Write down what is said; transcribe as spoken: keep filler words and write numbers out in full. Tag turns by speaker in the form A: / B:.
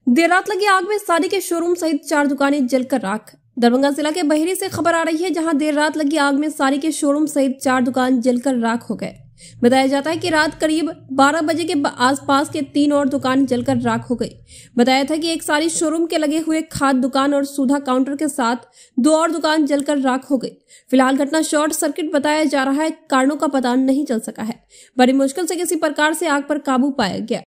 A: देर रात लगी आग में साड़ी के शोरूम सहित चार दुकानें जलकर राख। दरभंगा जिला के बहेरी से खबर आ रही है, जहां देर रात लगी आग में साड़ी के शोरूम सहित चार दुकान जलकर राख हो गए। बताया जाता है कि रात करीब बारह बजे के आसपास के तीन और दुकान जलकर राख हो गई। बताया था कि एक साड़ी शोरूम के लगे हुए खाद दुकान और सुधा काउंटर के साथ दो और दुकान जलकर राख हो गई। फिलहाल घटना शॉर्ट सर्किट बताया जा रहा है, कारणों का पता नहीं चल सका है। बड़ी मुश्किल से किसी प्रकार से आग पर काबू पाया गया।